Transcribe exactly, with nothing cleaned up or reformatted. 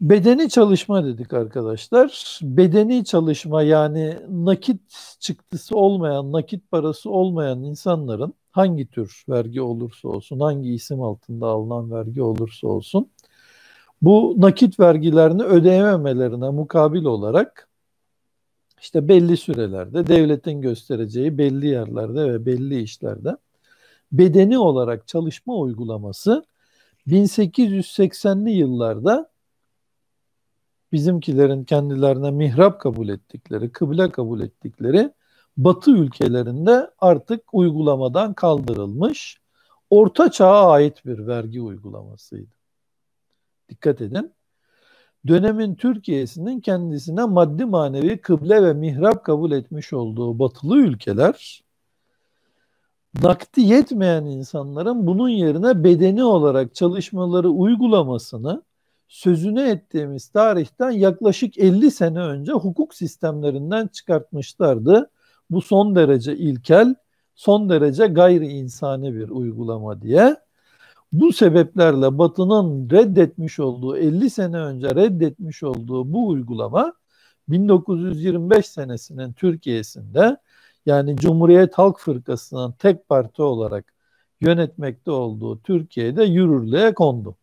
Bedeni çalışma dedik arkadaşlar. Bedeni çalışma yani nakit çıktısı olmayan, nakit parası olmayan insanların hangi tür vergi olursa olsun, hangi isim altında alınan vergi olursa olsun, bu nakit vergilerini ödeyememelerine mukabil olarak işte belli sürelerde devletin göstereceği belli yerlerde ve belli işlerde bedeni olarak çalışma uygulaması bin sekiz yüz seksenli yıllarda bizimkilerin kendilerine mihrap kabul ettikleri, kıble kabul ettikleri Batı ülkelerinde artık uygulamadan kaldırılmış, Orta Çağ'a ait bir vergi uygulamasıydı. Dikkat edin. Dönemin Türkiye'sinin kendisine maddi manevi kıble ve mihrap kabul etmiş olduğu batılı ülkeler, nakdi yetmeyen insanların bunun yerine bedeni olarak çalışmaları uygulamasını sözünü ettiğimiz tarihten yaklaşık elli sene önce hukuk sistemlerinden çıkartmışlardı. Bu son derece ilkel, son derece gayri insani bir uygulama diye. Bu sebeplerle Batı'nın reddetmiş olduğu, elli sene önce reddetmiş olduğu bu uygulama bin dokuz yüz yirmi beş senesinin Türkiye'sinde, yani Cumhuriyet Halk Fırkası'nın tek parti olarak yönetmekte olduğu Türkiye'de yürürlüğe kondu.